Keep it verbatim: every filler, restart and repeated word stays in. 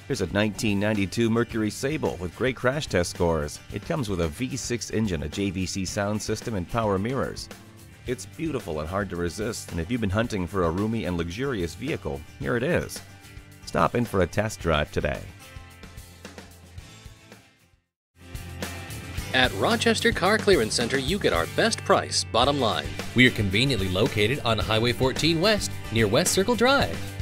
Here's a nineteen ninety-two Mercury Sable with great crash test scores. It comes with a V six engine, a J V C sound system, and power mirrors. It's beautiful and hard to resist, and if you've been hunting for a roomy and luxurious vehicle, here it is. Stop in for a test drive today. At Rochester Car Clearance Center, you get our best price, bottom line. We are conveniently located on Highway fourteen West near West Circle Drive.